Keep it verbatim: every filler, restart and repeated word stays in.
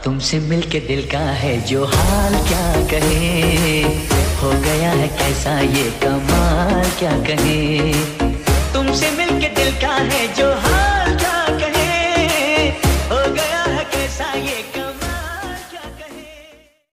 तुमसे मिलके दिल का है जो हाल क्या कहे, हो गया है कैसा ये कमाल क्या कहे। तुमसे मिलके दिल का है जो हाल